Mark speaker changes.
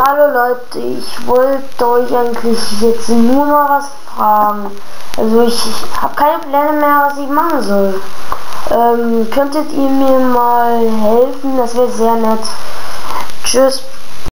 Speaker 1: Hallo Leute, ich wollte euch eigentlich jetzt nur mal was fragen. Also ich habe keine Pläne mehr, was ich machen soll. Könntet ihr mir mal helfen? Das wäre sehr nett. Tschüss.